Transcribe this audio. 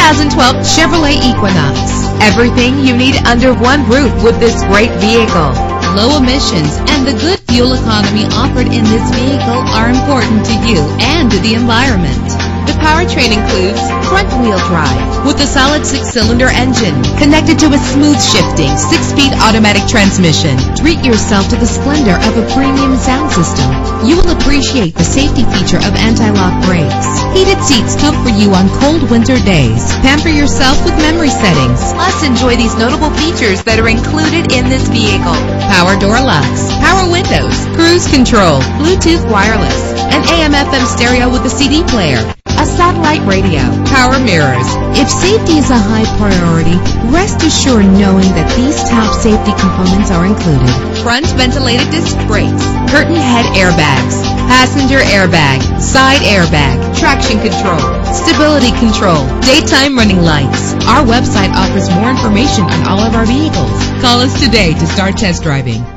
2012 Chevrolet Equinox. Everything you need under one roof with this great vehicle. Low emissions and the good fuel economy offered in this vehicle are important to you and to the environment. The powertrain includes front-wheel drive with a solid 6-cylinder engine connected to a smooth shifting 6-speed automatic transmission. Treat yourself to the splendor of a premium sound system. You will appreciate the safety feature of anti-lock brakes. Heated seats comfort you on cold winter days. Pamper yourself with memory settings. Plus, enjoy these notable features that are included in this vehicle: power door locks, power windows, cruise control, Bluetooth wireless, an AM/FM stereo with a CD player, a satellite radio, power mirrors. If safety is a high priority, rest assured knowing that these top safety components are included: front ventilated disc brakes, curtain head airbags, passenger airbag, side airbag, traction control, stability control, daytime running lights. Our website offers more information on all of our vehicles. Call us today to start test driving.